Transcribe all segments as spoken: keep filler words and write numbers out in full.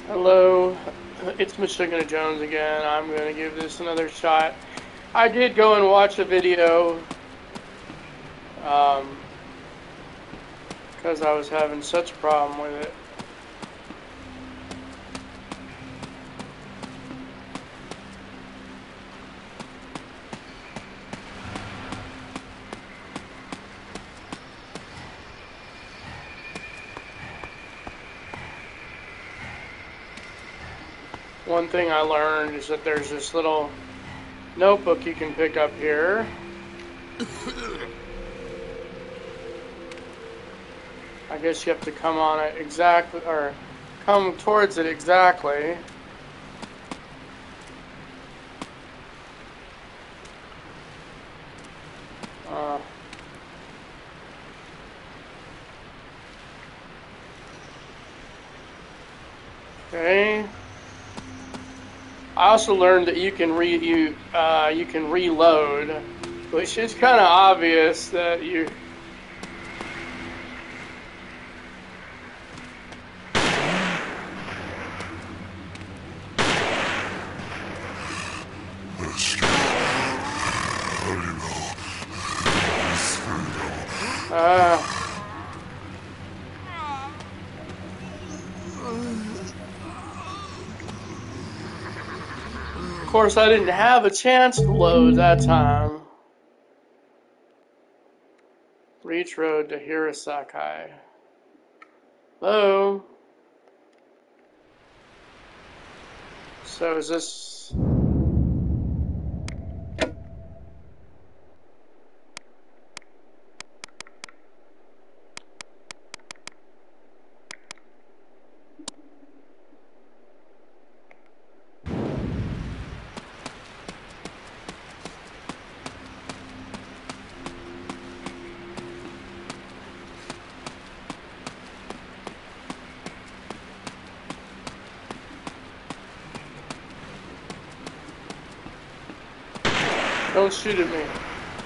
Hello, it's Michigan Jones again. I'm going to give this another shot. I did go and watch a video um, because I was having such a problem with it. One thing I learned is that there's this little notebook you can pick up here. I guess you have to come on it exactly, or come towards it exactly. Uh, okay. I also learned that you can re you uh, you can reload, which is kind of obvious that you. Uh, of course, I didn't have a chance to load that time. Reach road to Hirosaki. Hello. So is this? Don't shoot at me.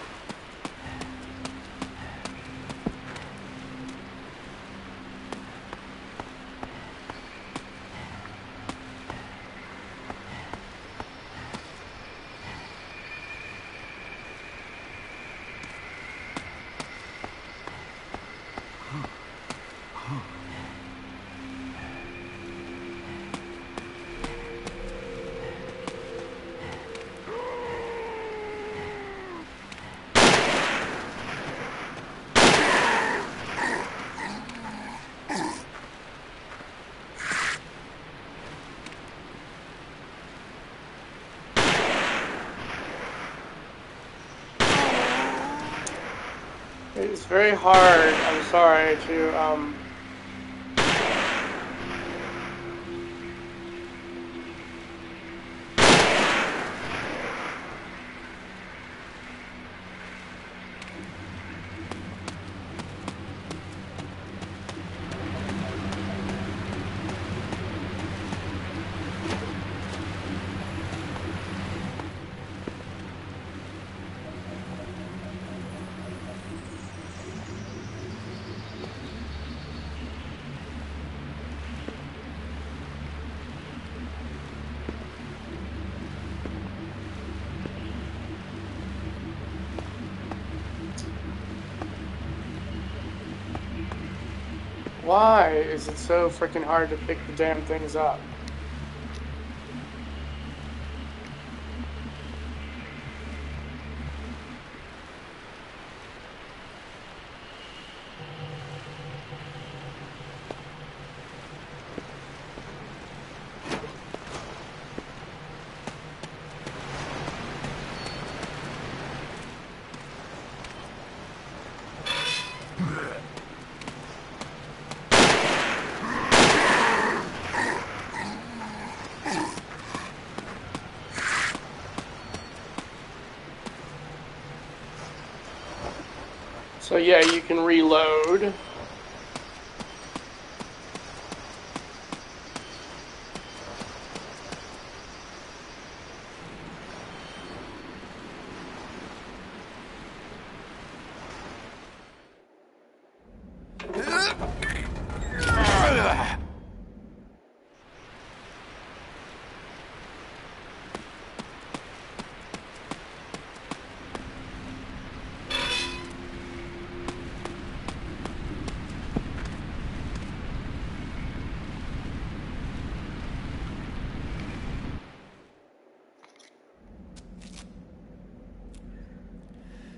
It's very hard, I'm sorry, to, um... Why is it so freaking hard to pick the damn things up? So yeah, you can reload.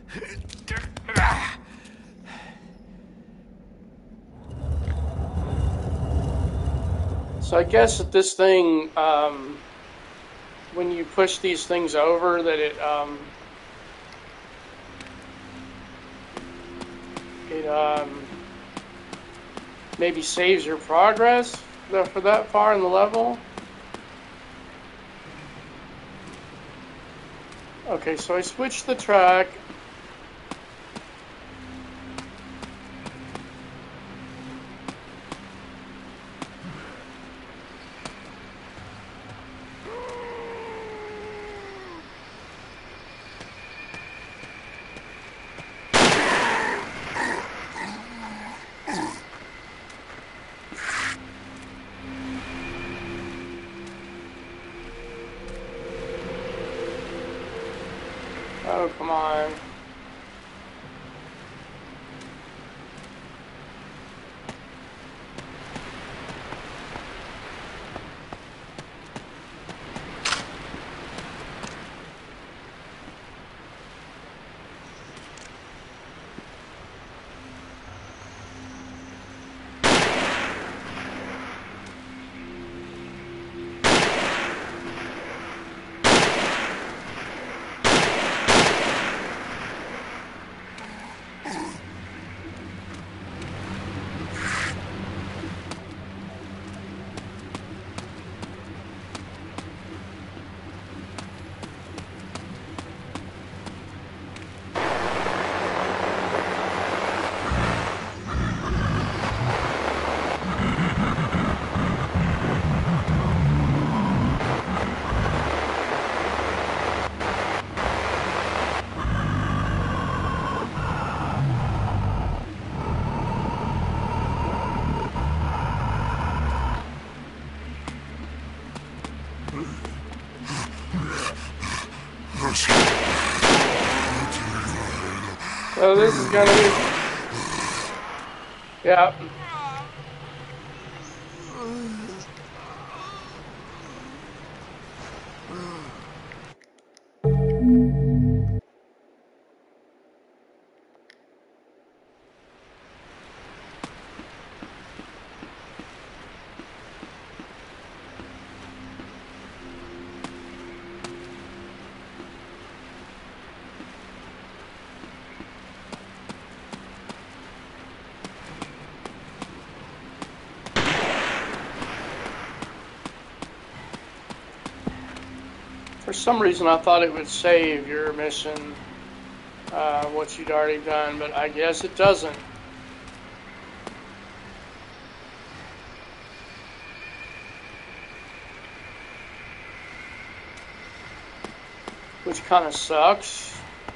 So I guess that this thing, um, when you push these things over, that it um, it um, maybe saves your progress for that far in the level. Okay, so I switched the track. Oh, come on. So this is gonna be, yeah. For some reason, I thought it would save your mission, uh, what you'd already done, but I guess it doesn't. Which kind of sucks.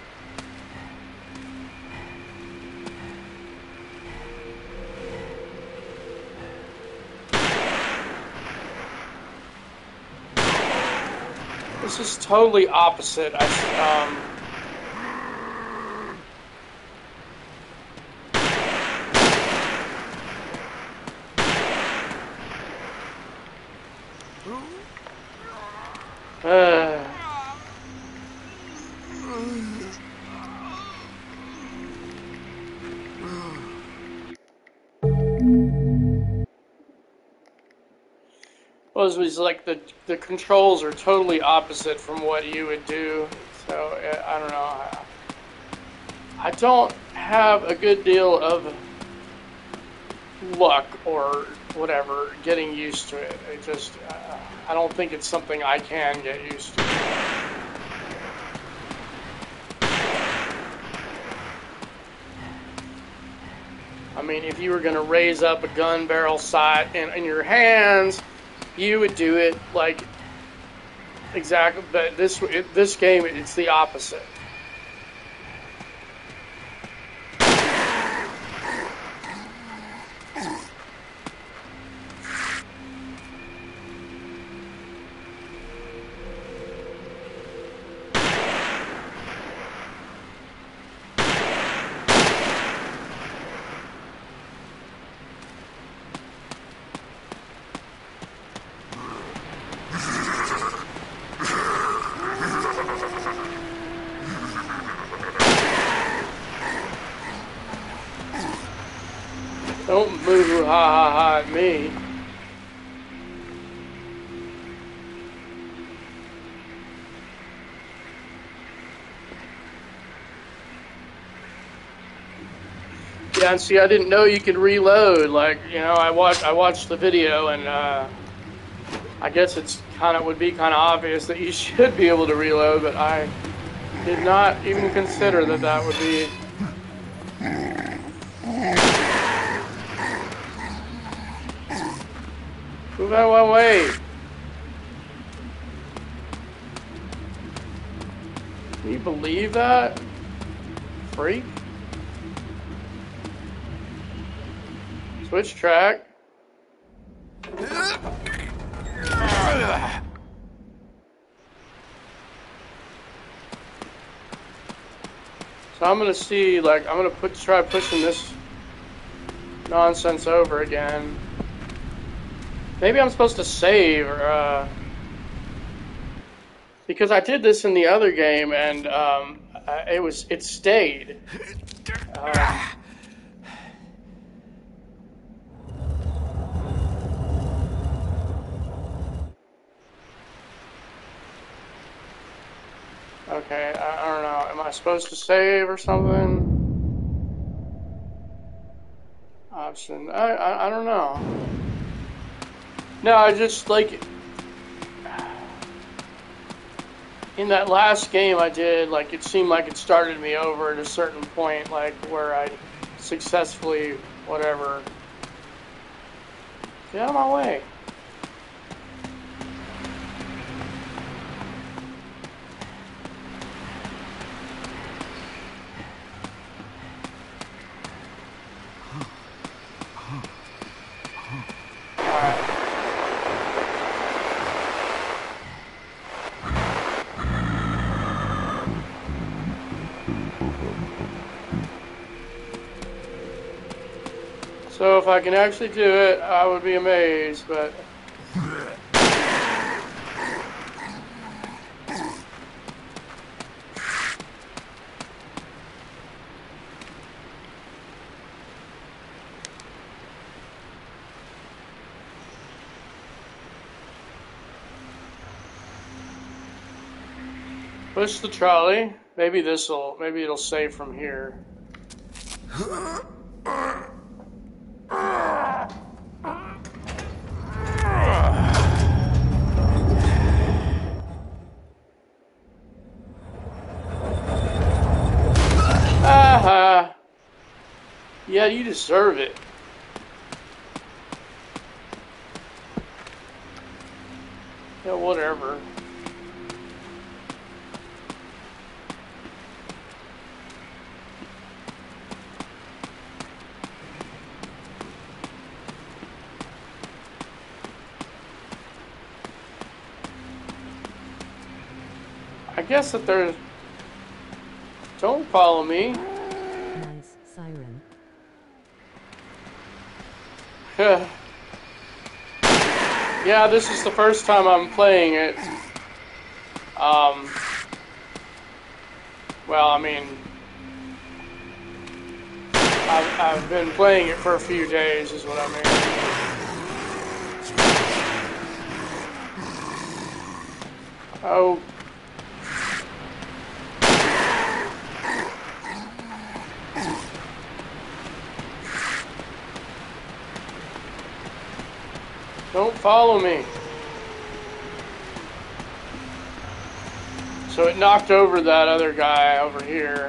This is totally opposite. I, um, uh, well, it was like the the controls are totally opposite from what you would do. So I don't know. I, I don't have a good deal of luck or whatever getting used to it. It just, uh, I don't think it's something I can get used to. I mean, if you were going to raise up a gun barrel sight in, in your hands, you would do it like exactly. But this it, this game, it's the opposite. ooh ha ha ha at me. Yeah, and see, I didn't know you could reload. Like, you know, I watched I watched the video, and uh, I guess it's kind of would be kind of obvious that you should be able to reload, but I did not even consider that that would be. Move out of my way. Can you believe that? Freak. Switch track. So I'm gonna see, like, I'm gonna put try pushing this nonsense over again. Maybe I'm supposed to save, or uh, because I did this in the other game, and um, it was it stayed. Um, okay, I, I don't know. Am I supposed to save or something? Option. I, I I don't know. No, I just like in that last game I did. Like it seemed like it started me over at a certain point, like where I successfully whatever. Get out of my way. So if I can actually do it, I would be amazed, but... Push the trolley. Maybe this'll, maybe it'll save from here. Aha! Yeah, you deserve it. Yeah, whatever. I guess that there's... Don't follow me. Nice siren. Yeah, this is the first time I'm playing it. Um... Well, I mean... I've, I've been playing it for a few days, is what I mean. Oh... Don't follow me. So it knocked over that other guy over here.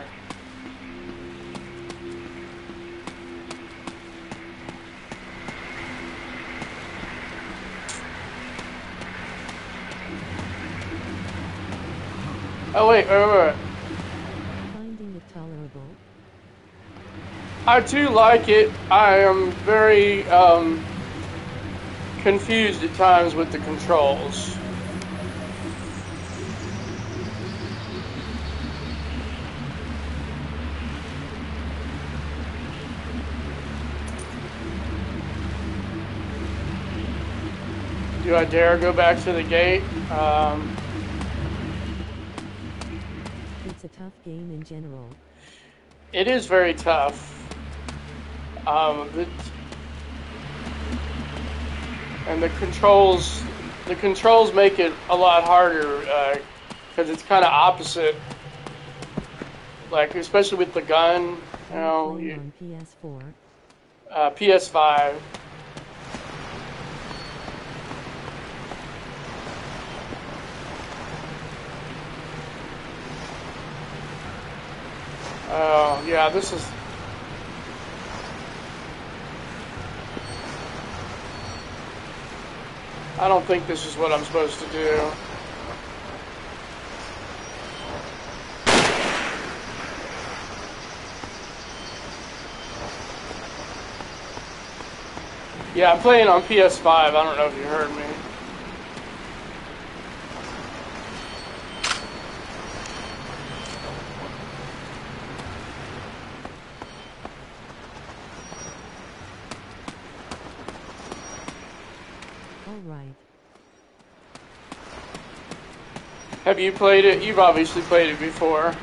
Oh wait, wait, wait, wait. Finding it tolerable. I do like it. I am very um, confused at times with the controls. Do I dare go back to the gate? Um, It's a tough game in general. it is very tough. Um, it, and the controls, the controls make it a lot harder because uh, it's kind of opposite. Like especially with the gun, you know. Playing on P S four. Uh, P S five. Oh, uh, yeah, this is... I don't think this is what I'm supposed to do. Yeah, I'm playing on P S five. I don't know if you heard me. Have you played it? You've obviously played it before.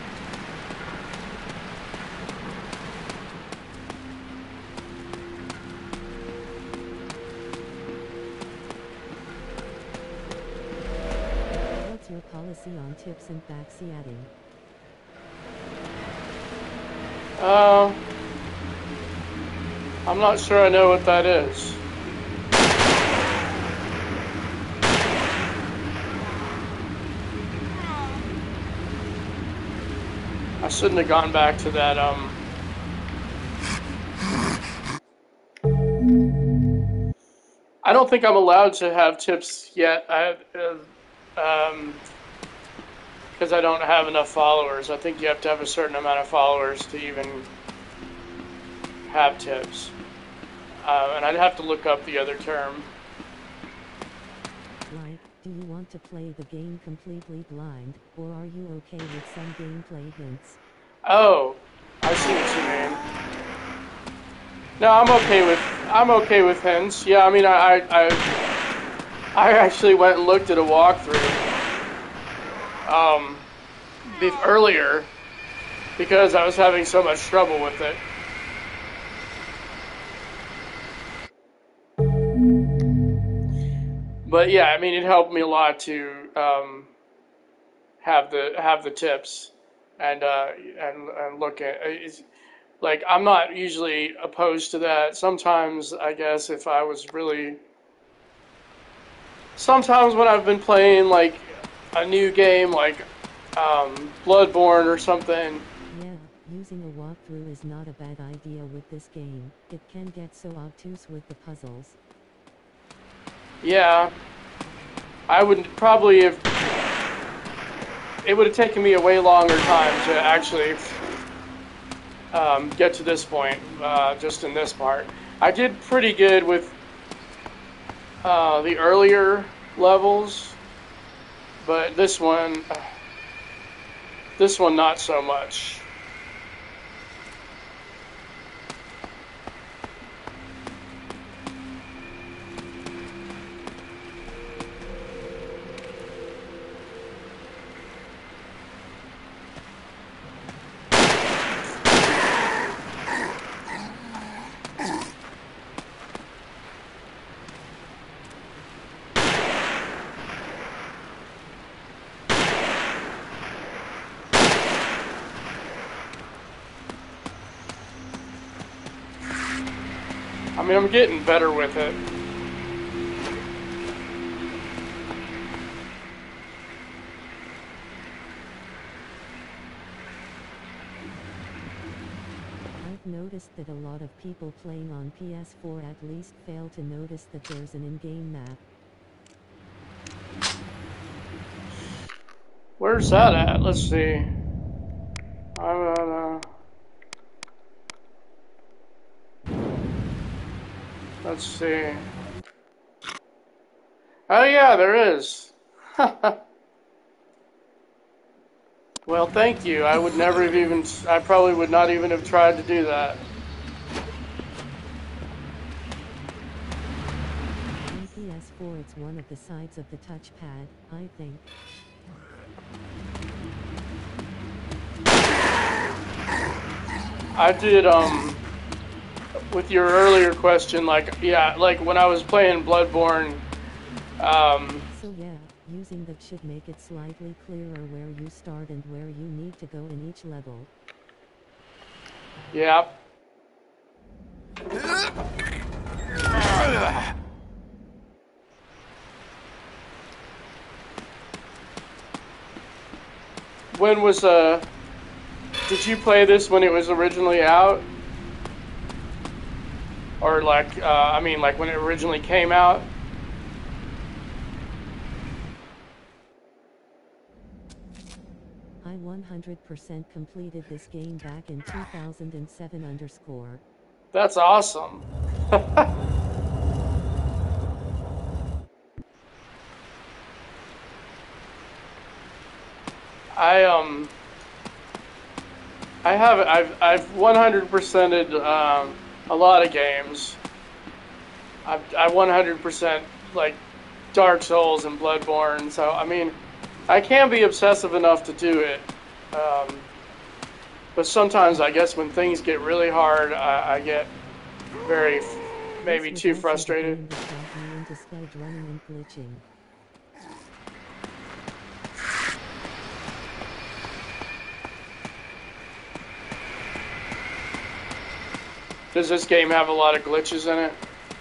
What's your policy on tips and backseating? Um, I'm not sure I know what that is. I shouldn't have gone back to that, um... I don't think I'm allowed to have tips yet. I, uh, um... because I don't have enough followers. I think you have to have a certain amount of followers to even have tips. Uh, and I'd have to look up the other term. Like, do you want to play the game completely blind, or are you okay with some gameplay hints? Oh, I see what you mean. No, I'm okay with I'm okay with hints. Yeah, I mean, I I I actually went and looked at a walkthrough um earlier because I was having so much trouble with it. But yeah, I mean, it helped me a lot to um, have the have the tips and uh, and and look at it's, like I'm not usually opposed to that. Sometimes I guess if I was really sometimes when I've been playing like a new game like um, Bloodborne or something. Yeah, using a walkthrough is not a bad idea with this game. It can get so obtuse with the puzzles. Yeah, I would probably have, it would have taken me a way longer time to actually um, get to this point, uh, just in this part. I did pretty good with uh, the earlier levels, but this one, uh, this one not so much. I mean, I'm getting better with it. I've noticed that a lot of people playing on P S four at least fail to notice that there's an in-game map. Where's that at? Let's see. Uh, let's see. Oh yeah, there is. Well, thank you. I would never have even, I probably would not even have tried to do that. On P S four it's one of the sides of the touchpad, I think. I did, um, with your earlier question, like, yeah, like when I was playing Bloodborne, um, So yeah, using that should make it slightly clearer where you start and where you need to go in each level. yeah. When was, uh, did you play this when it was originally out? Or like, uh, I mean, like when it originally came out? I one hundred percent completed this game back in two thousand seven underscore. That's awesome. I, um, I have, I've, I've one hundred percented, um, a lot of games. I've, I one hundred percent like Dark Souls and Bloodborne, so, I mean, I can be obsessive enough to do it. Um, but sometimes, I guess, when things get really hard, I, I get very, maybe too frustrated. Does this game have a lot of glitches in it?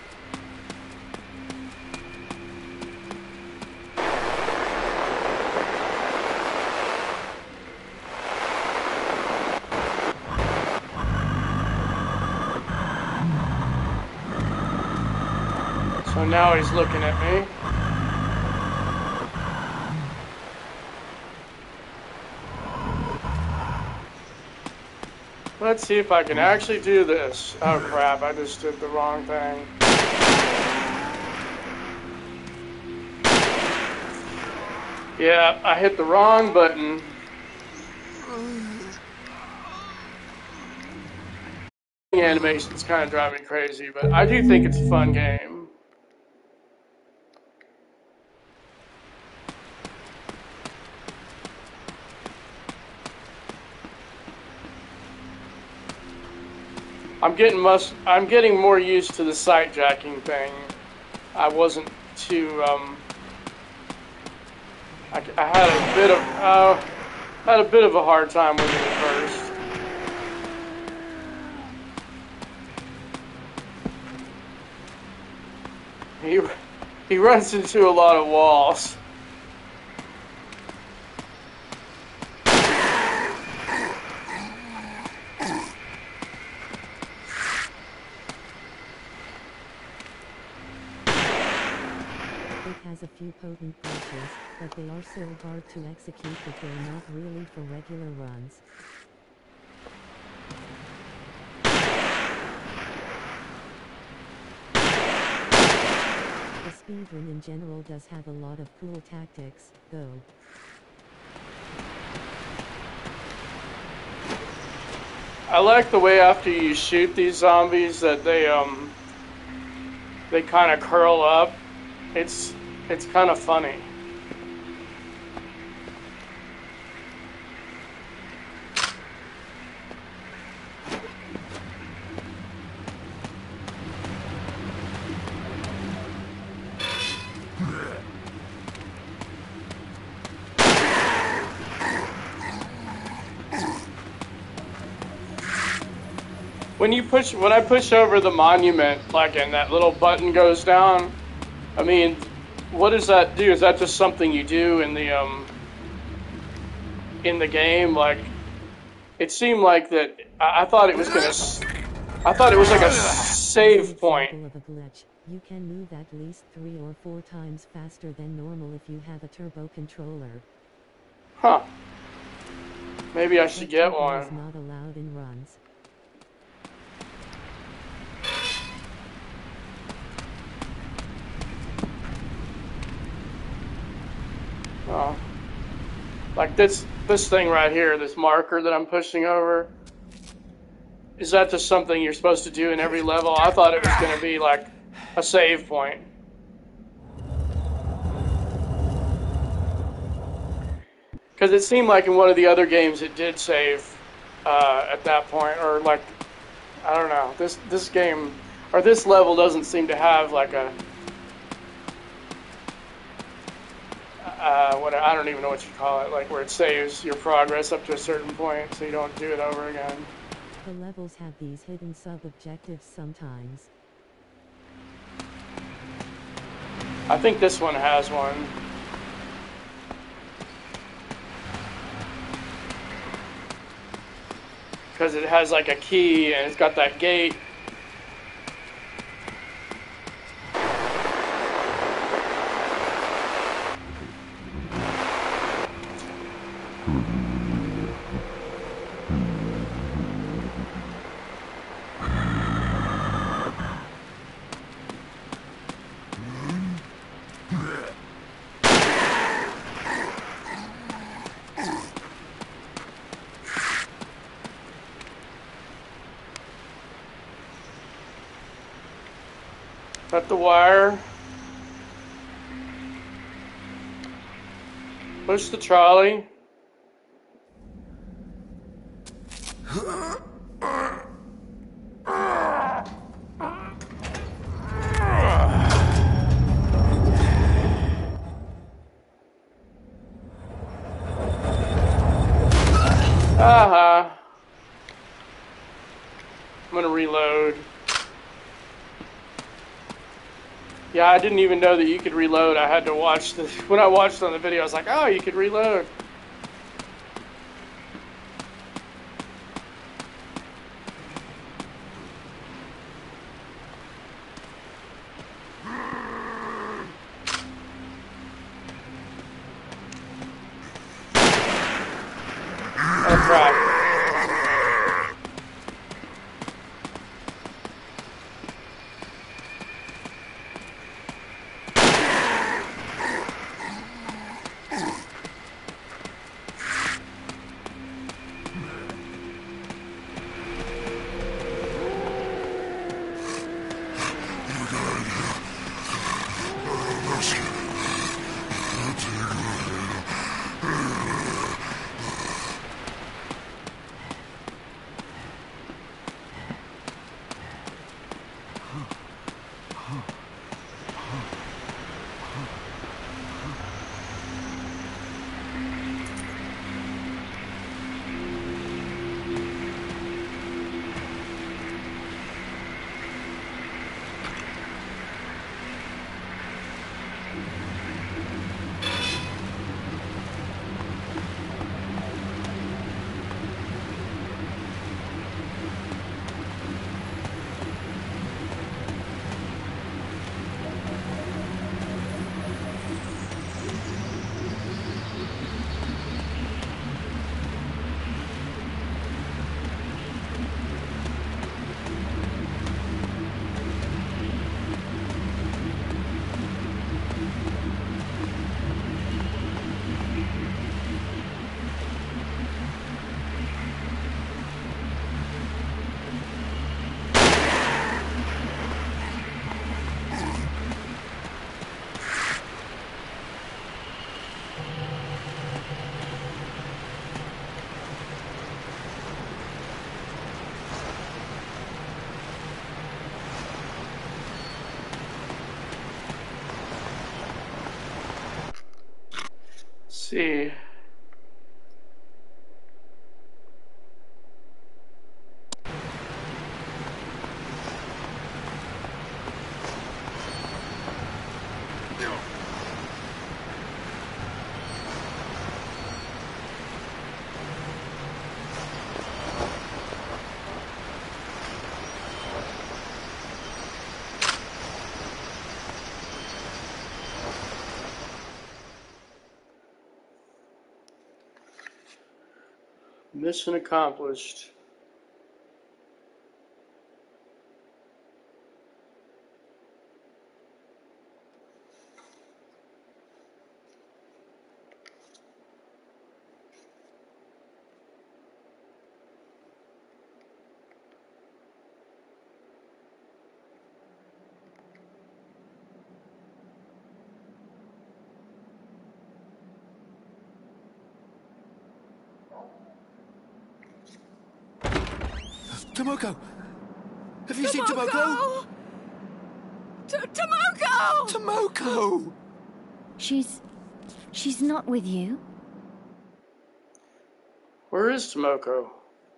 So now he's looking at me. Let's see if I can actually do this. Oh crap, I just did the wrong thing. Yeah, I hit the wrong button. The animation's kind of driving me crazy, but I do think it's a fun game. I'm getting must. I'm getting more used to the sight jacking thing. I wasn't too. Um, I, I had a bit of. Uh, had a bit of a hard time with it at first. He he runs into a lot of walls. Has a few potent glitches, but they are so hard to execute that they're not really for regular runs. The speedrun in general does have a lot of cool tactics, though. I like the way after you shoot these zombies that they um they kind of curl up. It's It's kind of funny. When you push, when I push over the monument, like, and that little button goes down, I mean, what does that do? Is that just something you do in the um in the game? Like, it seemed like that. I, I thought it was gonna. I thought it was like a save point. Of a glitch. You can move at least three or four times faster than normal if you have a turbo controller. Huh. Maybe I should But get turbo one. is not allowed in runs. Oh. Like this this thing right here, this marker that I'm pushing over. Is that just something you're supposed to do in every level? I thought it was going to be like a save point. Because it seemed like in one of the other games it did save uh, at that point, or like I don't know. This this game or this level doesn't seem to have like a uh, what I don't even know what you call it, like where it saves your progress up to a certain point, so you don't do it over again. The levels have these hidden sub-objectives sometimes. I think this one has one. Because it has like a key and it's got that gate. Cut the wire. Push the trolley. Aha. I'm gonna reload. Yeah, I didn't even know that you could reload. I had to watch this. When I watched on the video, I was like, oh, you could reload. That's right. See. Mission accomplished. Tomoko! Have you seen Tomoko? T- Tomoko! Tomoko! She's... she's not with you? Where is Tomoko?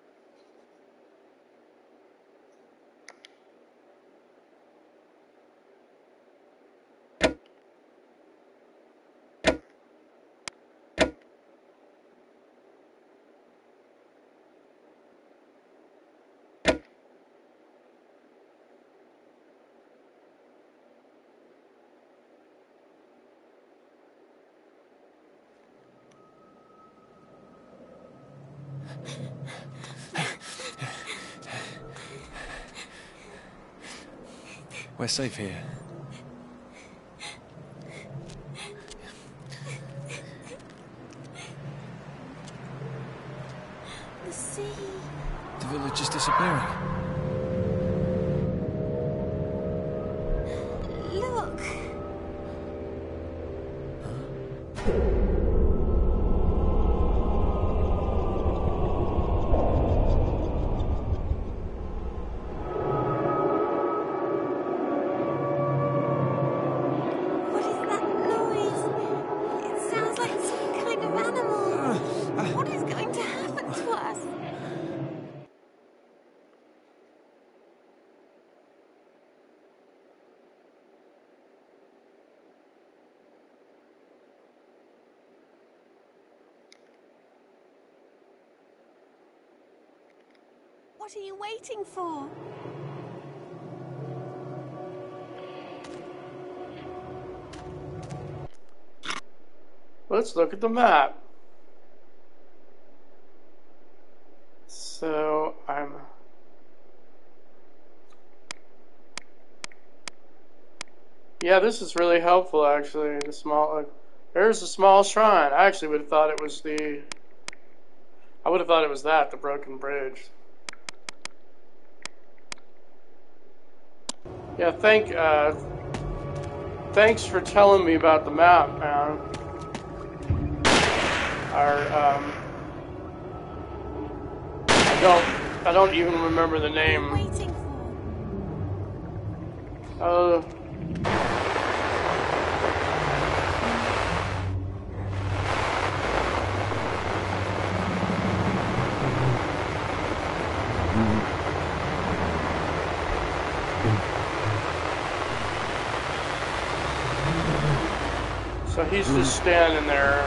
We're safe here. The sea. The village is disappearing. Look. What is that noise? It sounds like some kind of animal. What is going to happen to us? What are you waiting for? Let's look at the map. So I'm yeah, this is really helpful actually. The small uh, there's a small shrine. I actually would have thought it was the I would have thought it was that, the broken bridge. Yeah, thank uh thanks for telling me about the map, man. Our um I don't I don't even remember the name. Waiting for? Uh So he's just standing there.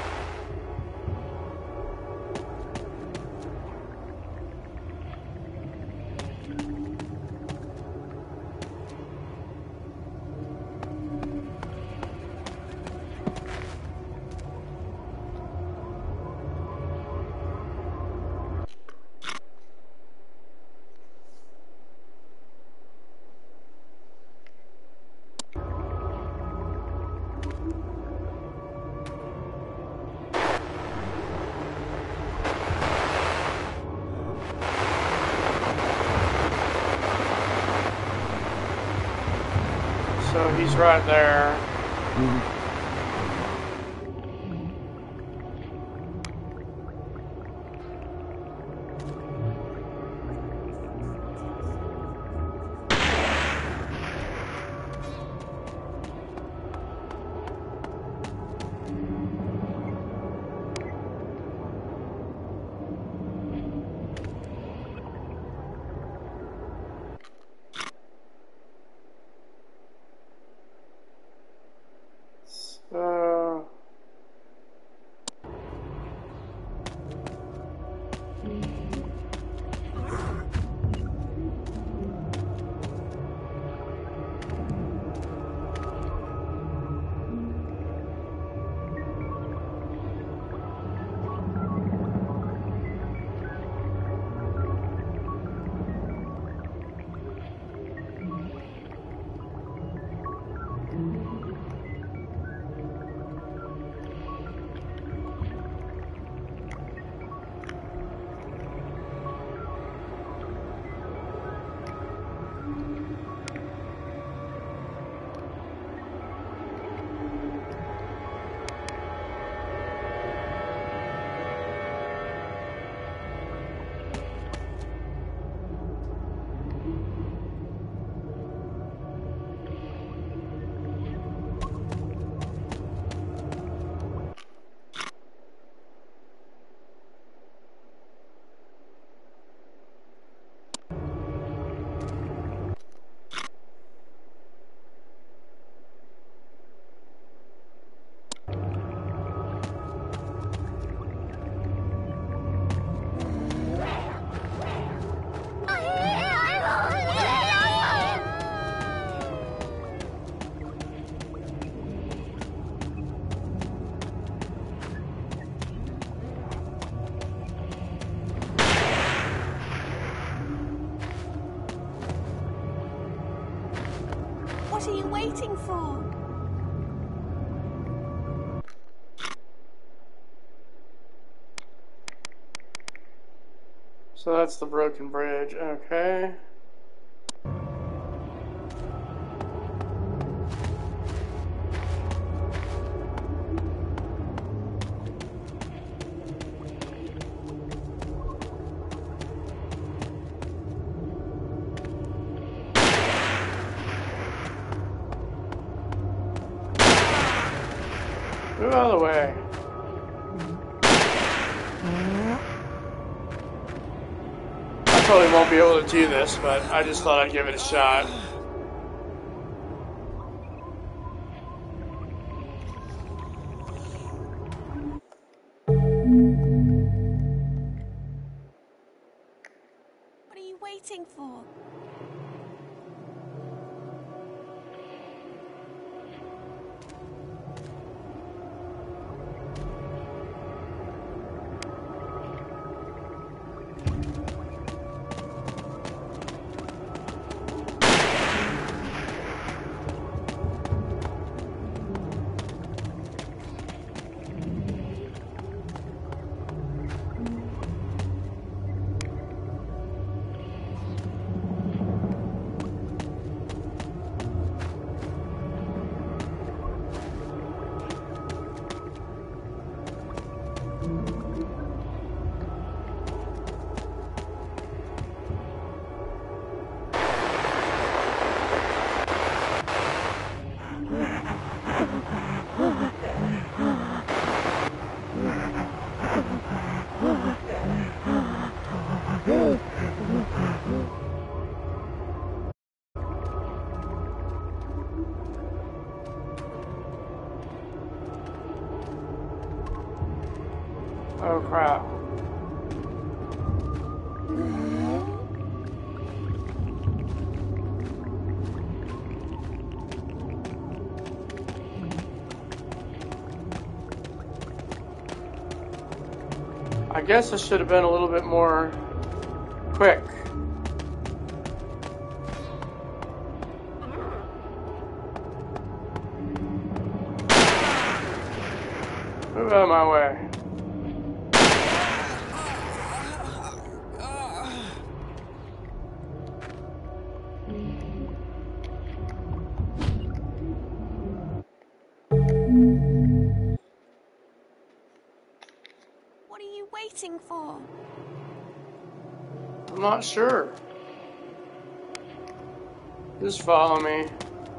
So he's right there. waiting for? So that's the broken bridge. Okay. Move out of the way. I probably won't be able to do this, but I just thought I'd give it a shot. What are you waiting for? Oh crap. I guess I should have been a little bit more quick. Move out of my way. What are you waiting for? I'm not sure. Just follow me.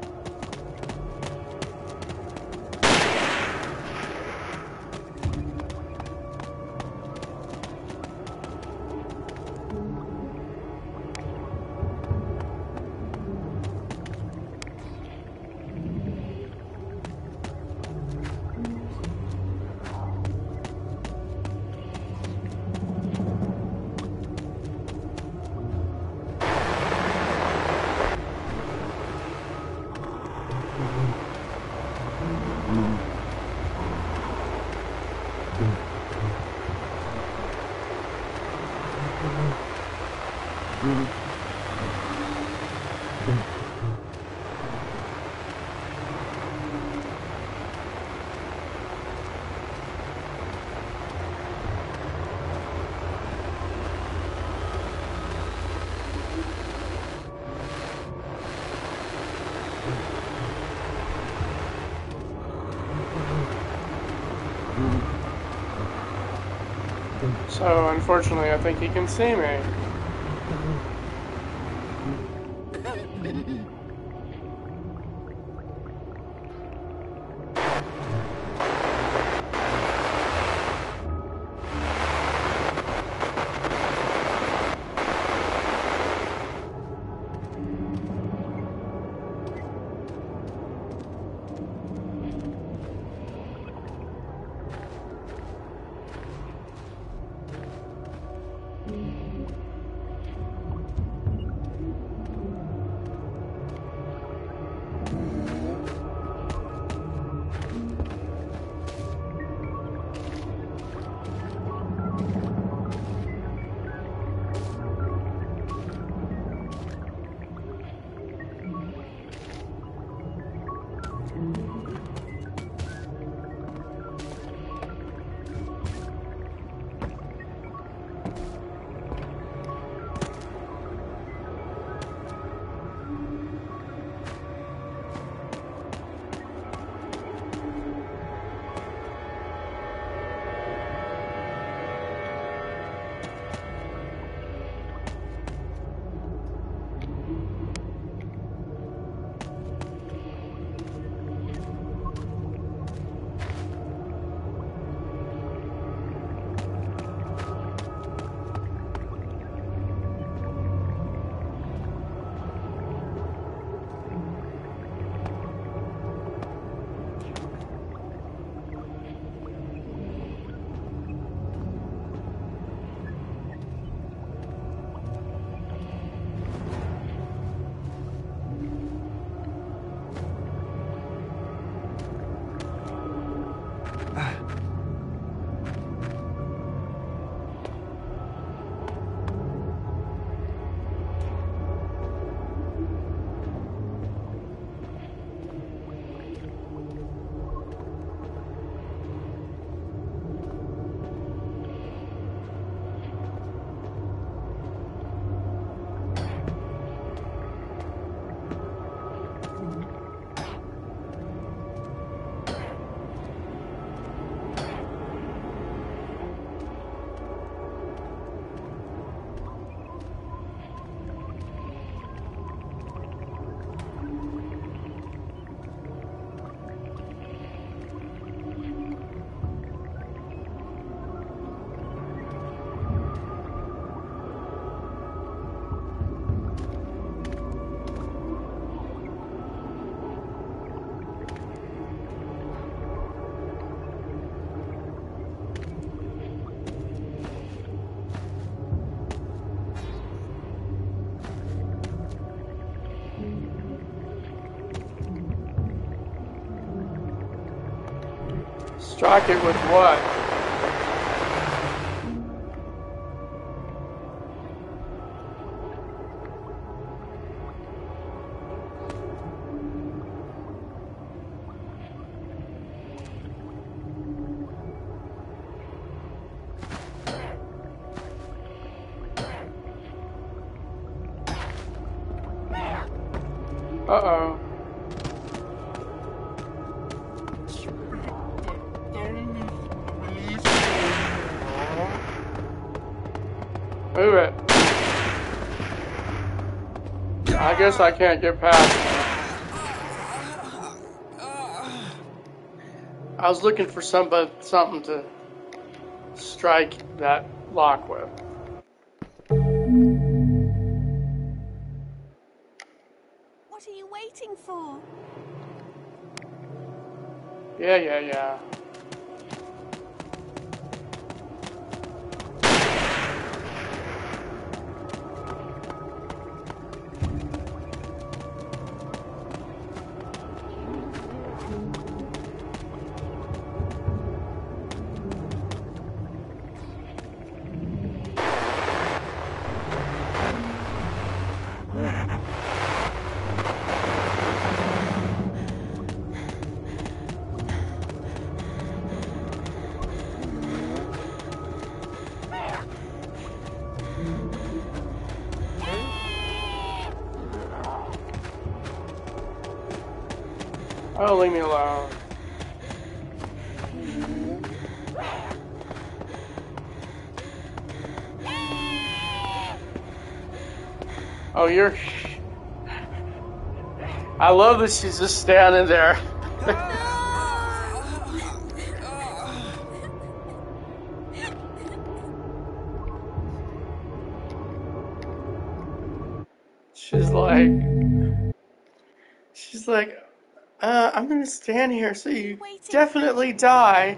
So, unfortunately, I think he can see me. Strike it with what? Uh-oh. Move it. I guess I can't get past it. I was looking for somebody, something to strike that lock with. What are you waiting for? Yeah, yeah, yeah. Oh, leave me alone. Oh, you're... I love that she's just standing there. She's like... She's like... Uh, I'm gonna stand here so you definitely die.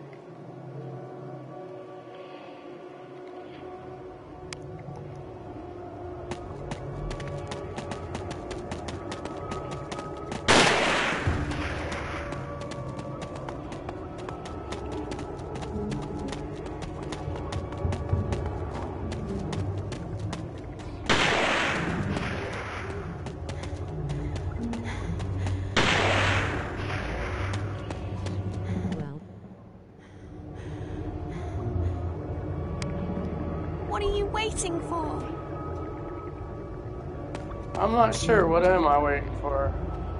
What are you waiting for? I'm not sure. What am I waiting for?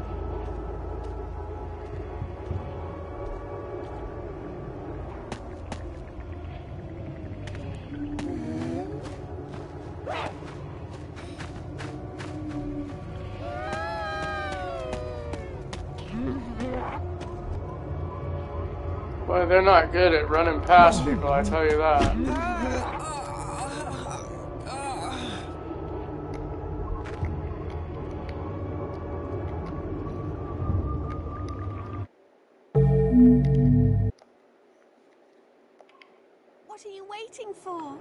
Well, they're not good at running past people, I tell you that. What are you waiting for?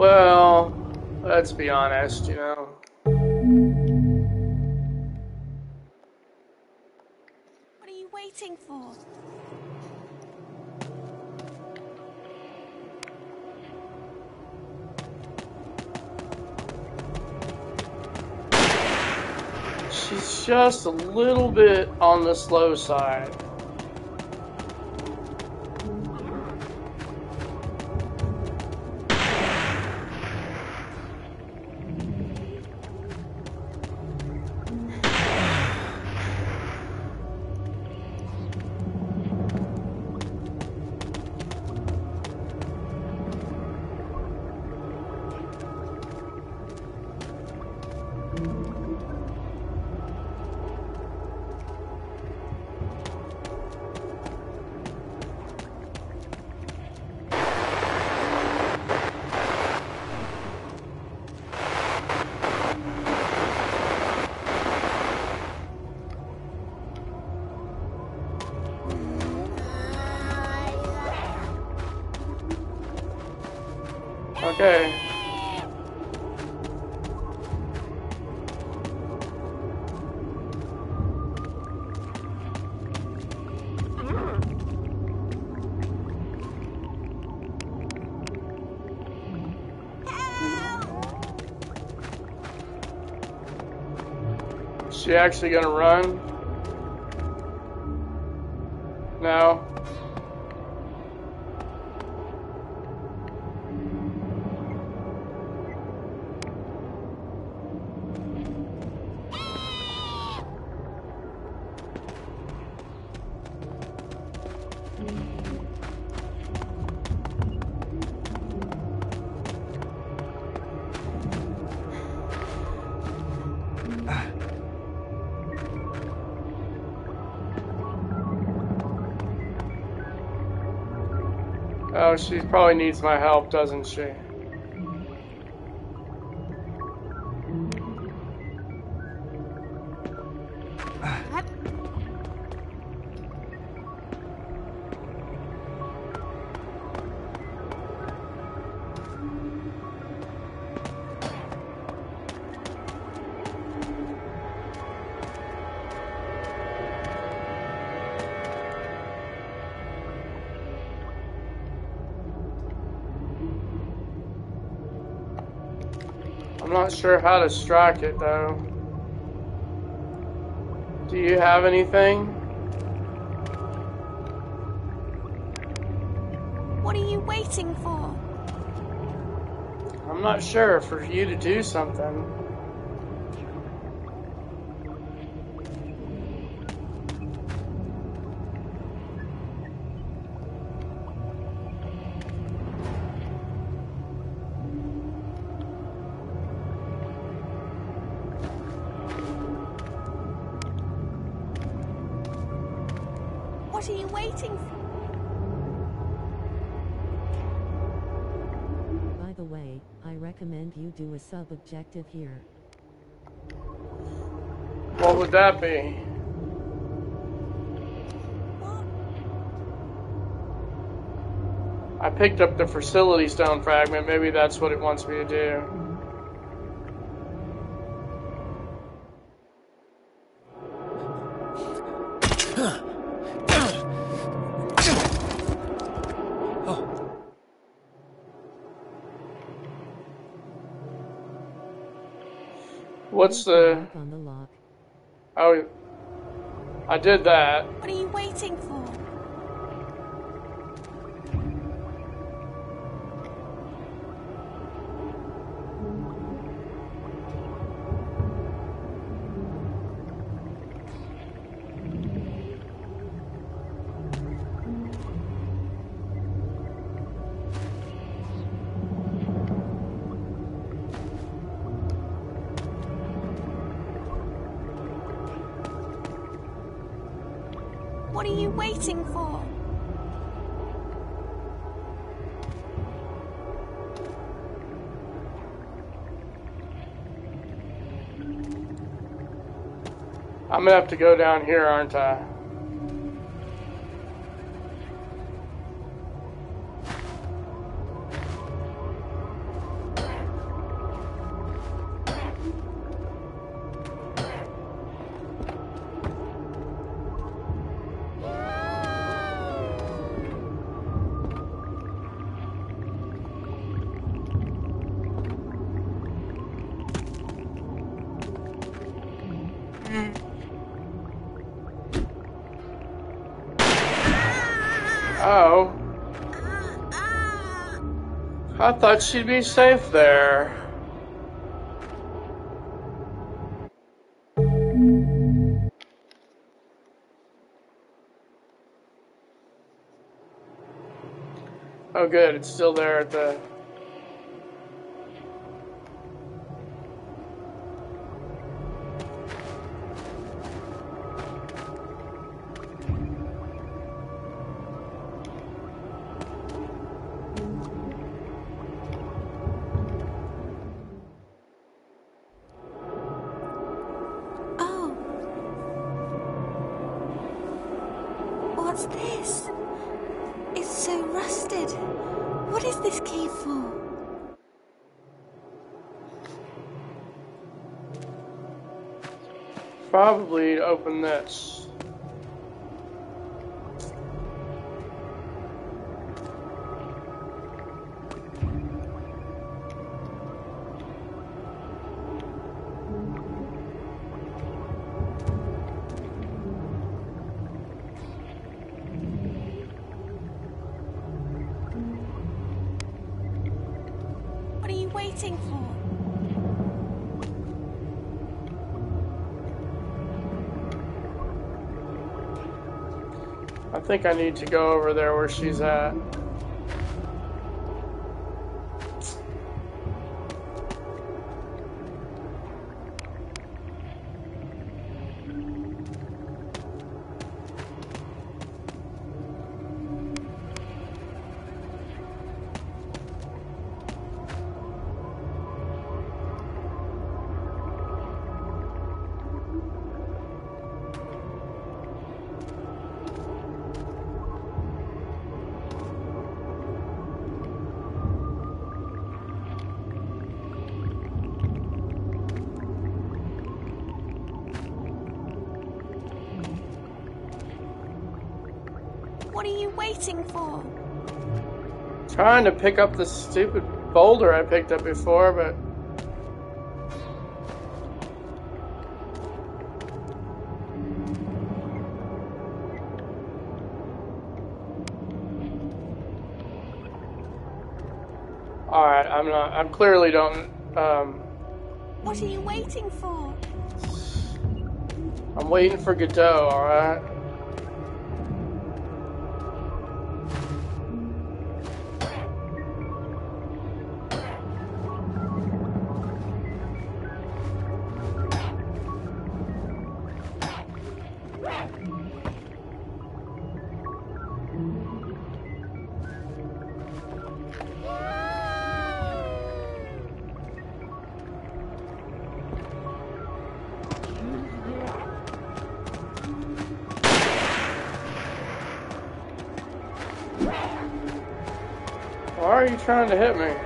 Well, let's be honest, you know. What are you waiting for? She's just a little bit on the slow side. Okay. Is she actually gonna run? No. Oh, she probably needs my help, doesn't she? I'm not sure how to strike it though. Do you have anything? What are you waiting for? I'm not sure, for you to do something. What are you waiting for? By the way, I recommend you do a sub-objective here. What would that be? What? I picked up the facility stone fragment. Maybe that's what it wants me to do. What's the... Lock on the lock. Oh, I did that. What are you waiting for? What are you waiting for? I'm gonna have to go down here, aren't I? I thought she'd be safe there. Oh good, it's still there at the... Oh. What's this? It's so rusted. What is this key for? Probably to open this. What are you waiting for? I think I need to go over there where she's at. What are you waiting for? Trying to pick up the stupid boulder I picked up before, but... Alright, I'm not... I clearly don't... Um, What are you waiting for? I'm waiting for Godot, alright? Why are you trying to hit me?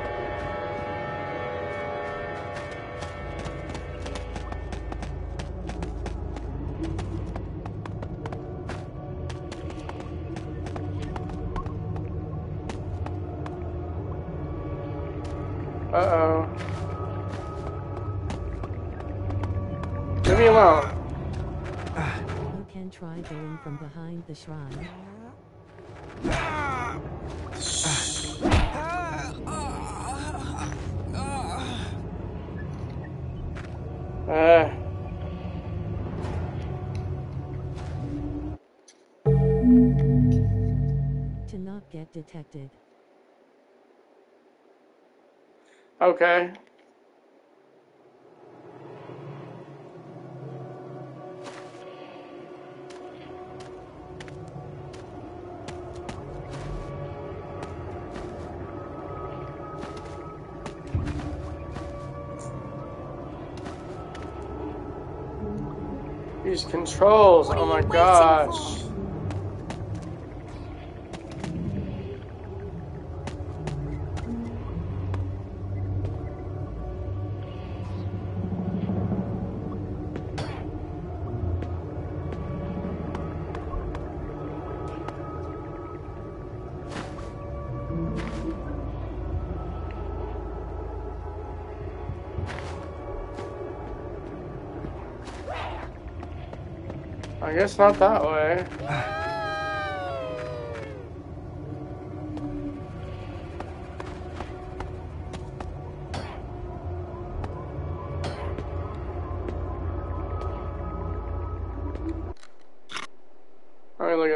Uh-oh. Leave me alone. You can try going from behind the shrine. Uh. To not get detected. Okay. These controls, What are oh my you waiting gosh. for? I guess not that way.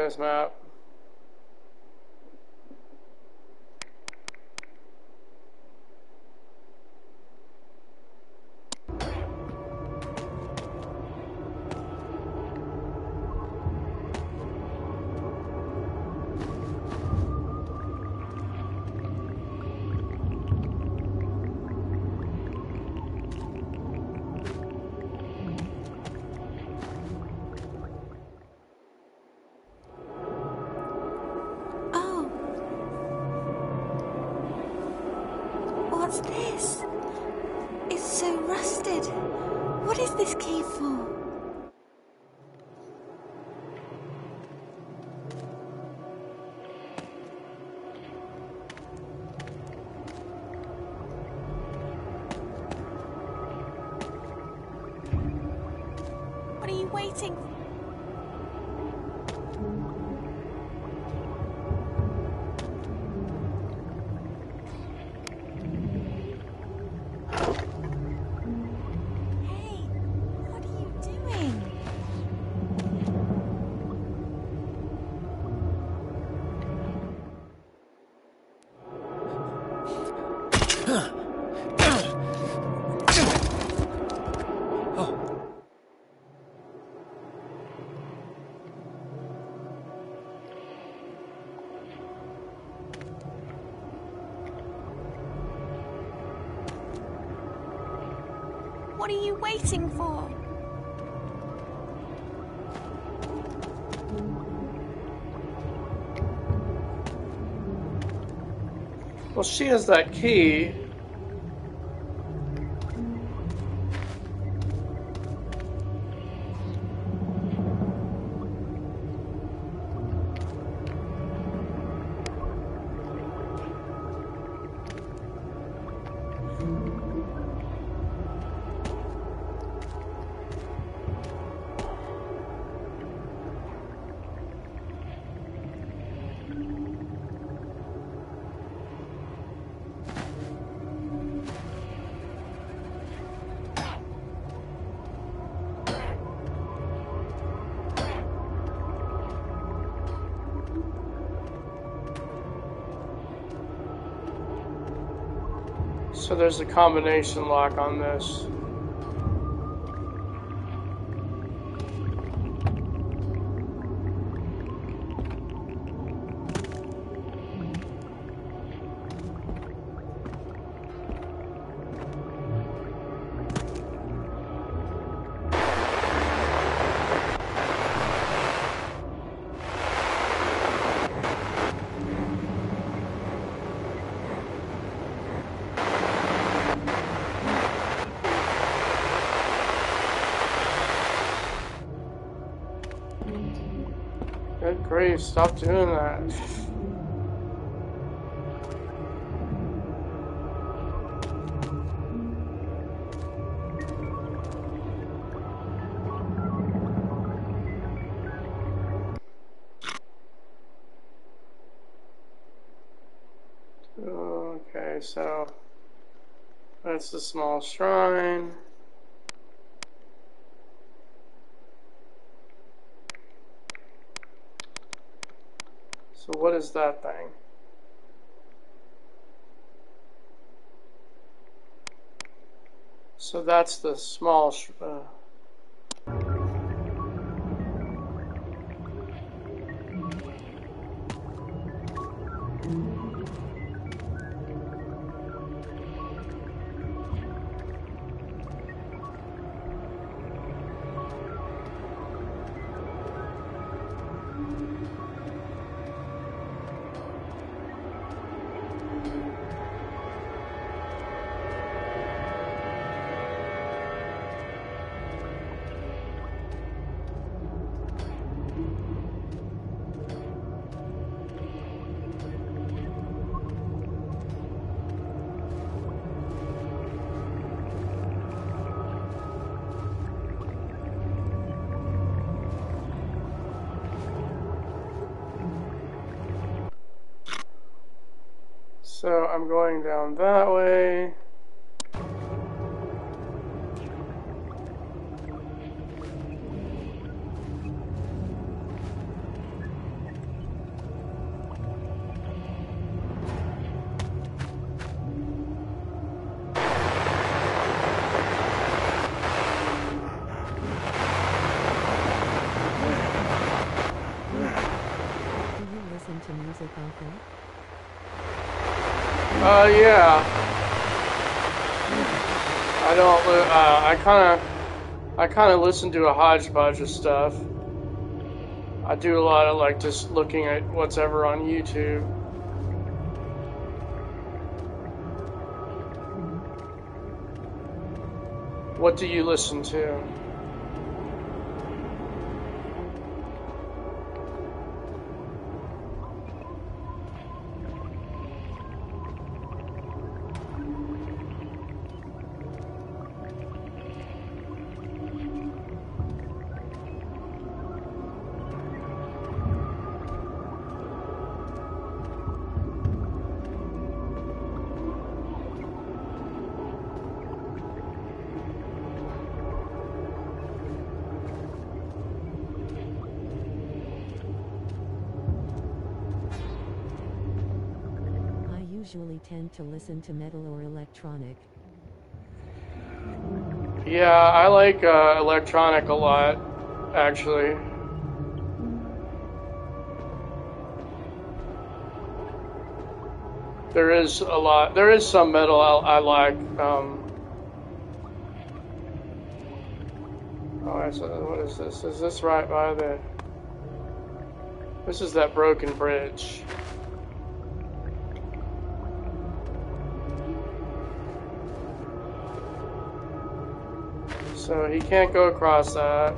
S map. Oh. What's this? It's so rusted. What is this key for? What are you waiting for? Hey, what are you doing? What are you waiting for? Well, she has that key. So there's a combination lock on this. Good grief, stop doing that. Okay, so that's the small shrine. So what is that thing? So that's the small sh uh, So I'm going down that way. often? Uh, yeah. I don't. li- Uh, I kind of. I kind of listen to a hodgepodge of stuff. I do a lot of like just looking at what's ever on YouTube. What do you listen to? I usually tend to listen to metal or electronic. Yeah, I like uh, electronic a lot, actually. There is a lot. There is some metal I, I like. Um, oh, I said, what is this? Is this right by the? This is that broken bridge. So he can't go across that.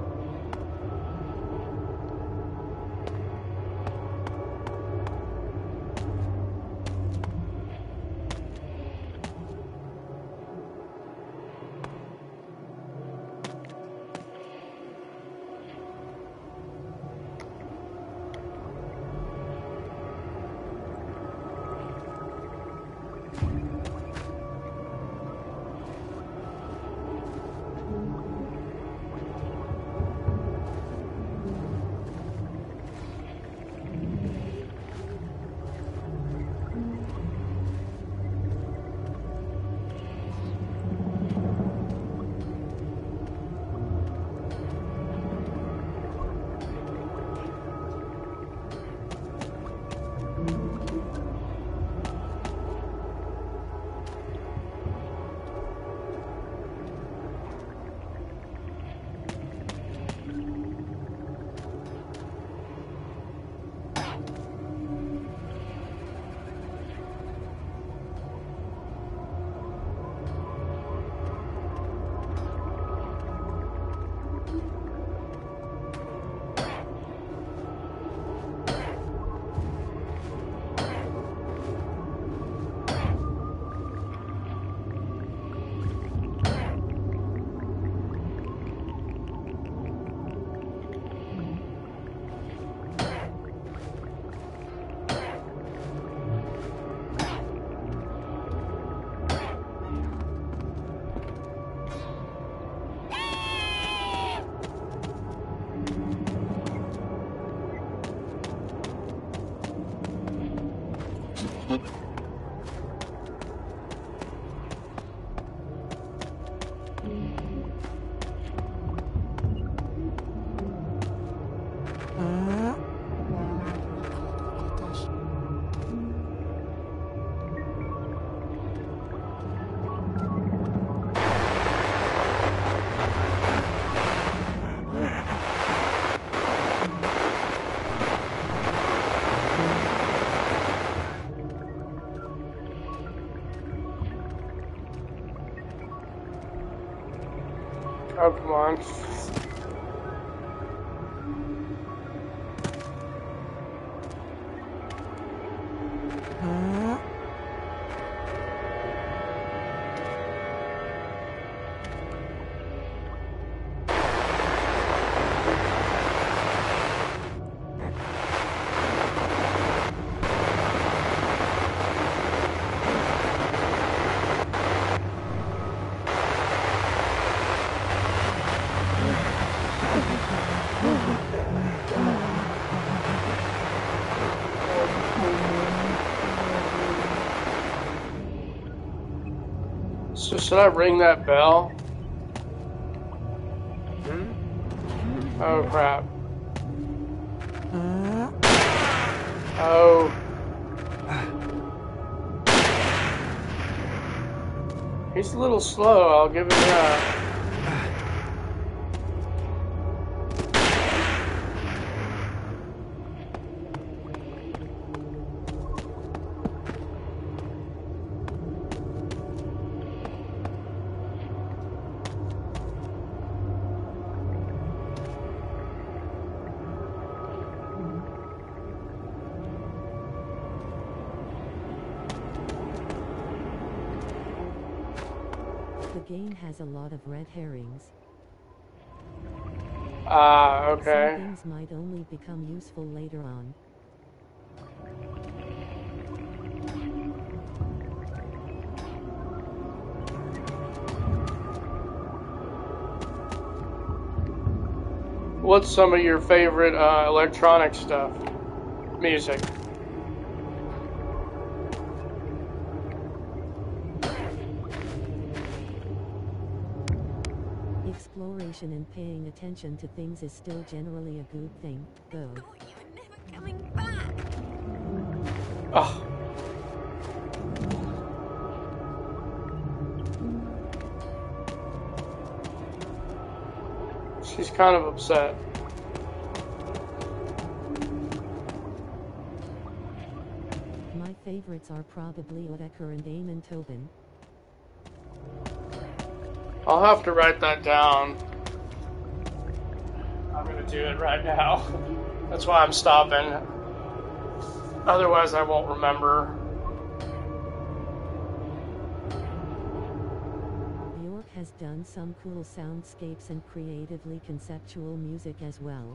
Oh, come on. So should I ring that bell? Oh crap. Oh. He's a little slow, I'll give him that. The game has a lot of red herrings. Ah, uh, okay. Some things might only become useful later on. What's some of your favorite uh, electronic stuff? Music. Exploration and paying attention to things is still generally a good thing, though. Thought you were never coming back. Oh. She's kind of upset. My favorites are probably Odecker and Eamon Tobin. I'll have to write that down. I'm gonna do it right now. That's why I'm stopping. Otherwise, I won't remember. Bjork has done some cool soundscapes and creatively conceptual music as well.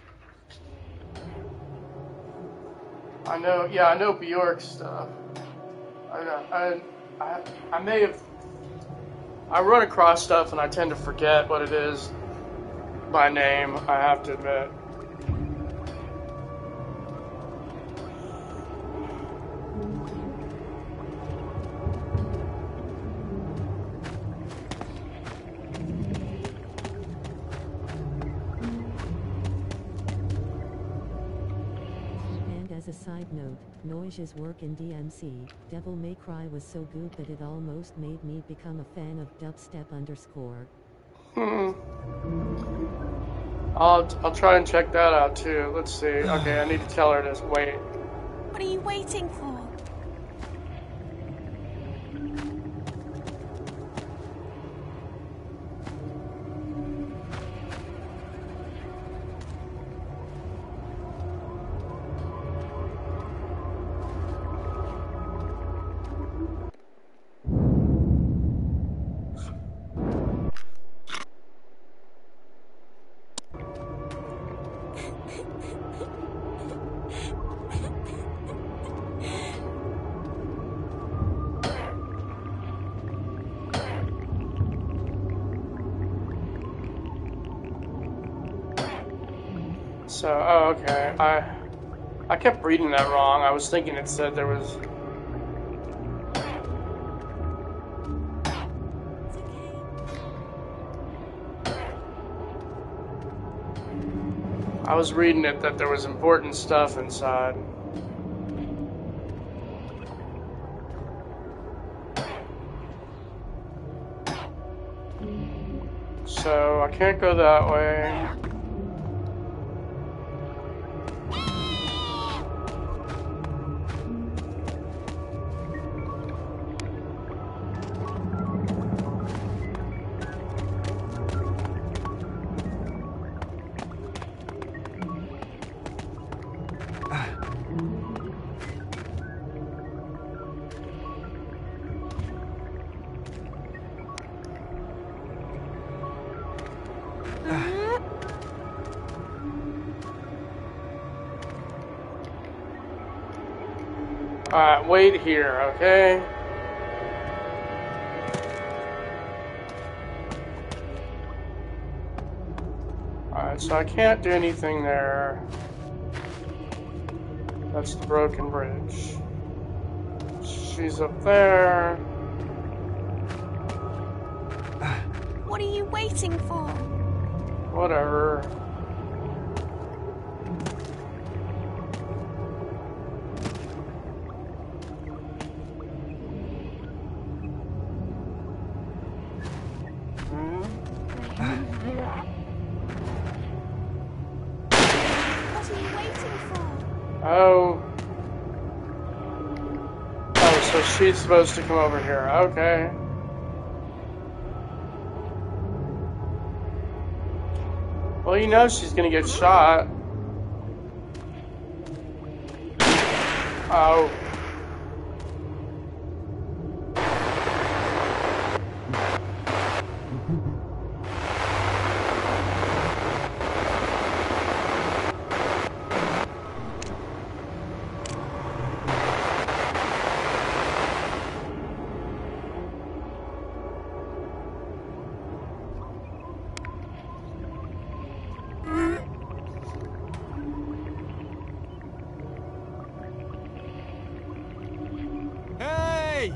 I know, yeah, I know Bjork stuff. I, I, I, I may have. I run across stuff and I tend to forget what it is by name, I have to admit. And as a side note, Noise's work in D M C, Devil May Cry was so good that it almost made me become a fan of dubstep underscore. Hmm. I'll, I'll try and check that out too. Let's see. Okay, I need to tell her this. Wait. What are you waiting for? So, oh, okay. I I kept reading that wrong. I was thinking it said there was. It's okay. I was reading it that there was important stuff inside. So I can't go that way. Alright, wait here, okay? Alright, so I can't do anything there. That's the broken bridge. She's up there. What are you waiting for? Whatever. Oh. Oh, so she's supposed to come over here. Okay. Well, you know she's gonna get shot. Oh. Hey!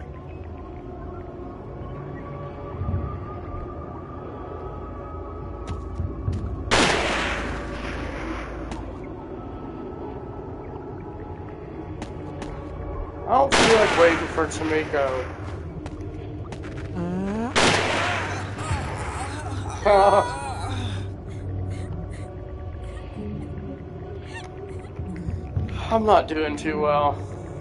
I don't feel like waiting for Tamiko. I'm not doing too well.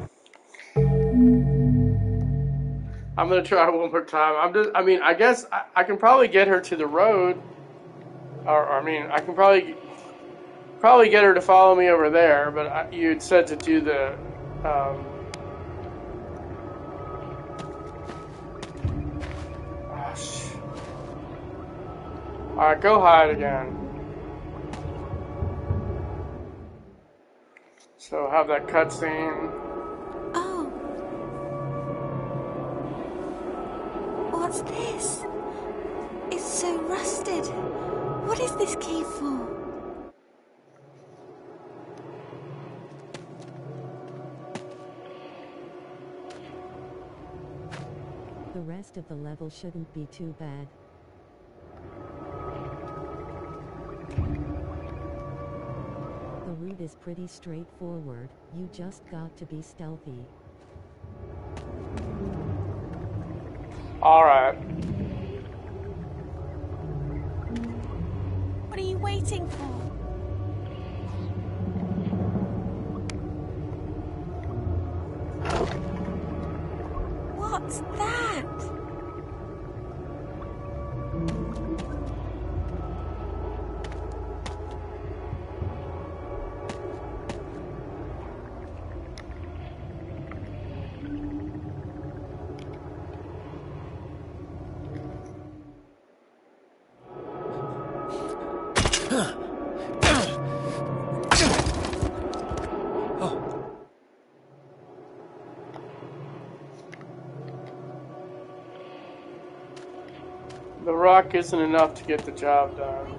I'm gonna try one more time. I'm just, I mean, I guess I, I can probably get her to the road. Or, or, I mean, I can probably, probably get her to follow me over there, but I, you had said to do the, um, oh, sh- Alright, go hide again. So have that cutscene. Oh. What's this? It's so rusted. What is this key for? The rest of the level shouldn't be too bad. The route is pretty straightforward, you just got to be stealthy. Alright. What are you waiting for? What's that? The rock isn't enough to get the job done.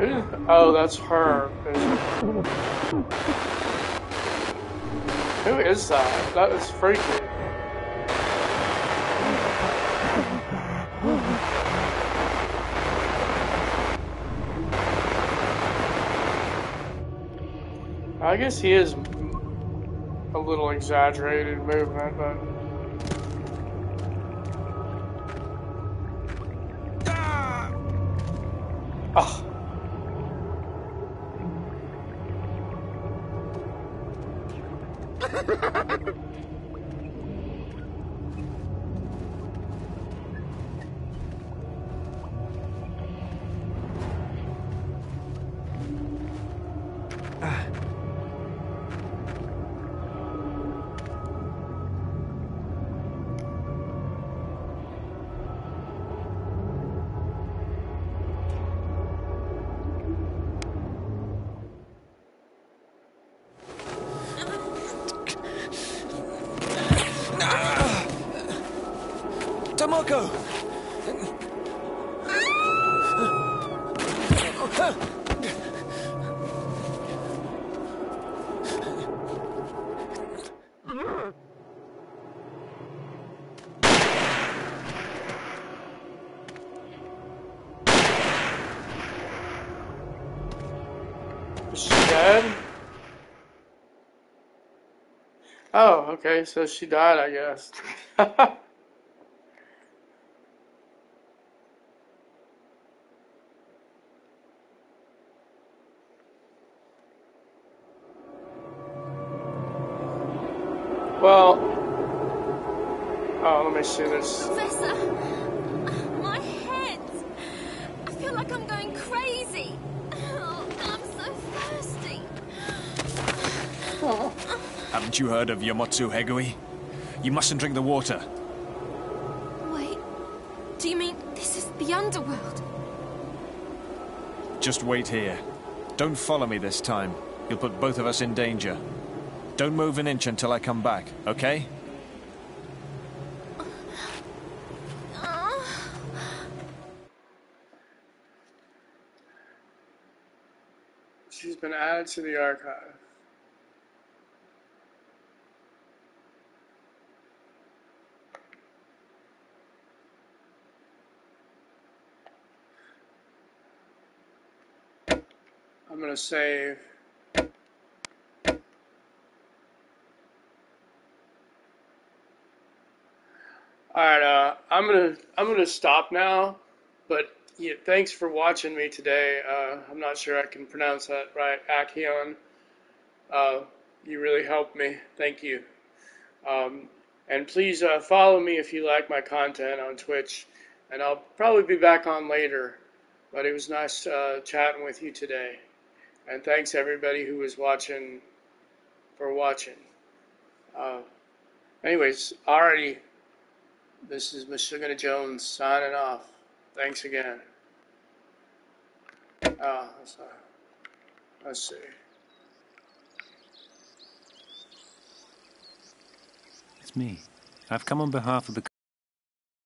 Who? Oh, that's her. Who is that? That is freaky. I guess he is a little exaggerated movement, but. Oh. Tomoko! Is she dead? Oh, okay, so she died, I guess. Well, oh, let me see this. Professor, my head. I feel like I'm going crazy. Oh, I'm so thirsty. Haven't you heard of Yomotsu Hegui? You mustn't drink the water. Wait, do you mean this is the underworld? Just wait here. Don't follow me this time. You'll put both of us in danger. Don't move an inch until I come back, okay? She's been added to the archive. I'm gonna save. All right, uh, I'm gonna I'm gonna stop now. But yeah, thanks for watching me today. Uh, I'm not sure I can pronounce that right, Akion. Uh, you really helped me. Thank you. Um, and please uh, follow me if you like my content on Twitch. And I'll probably be back on later. But it was nice uh, chatting with you today. And thanks everybody who was watching for watching. Uh, anyways, alrighty. This is Michigan Jones signing off. Thanks again. Uh, let's, uh, let's see. It's me. I've come on behalf of the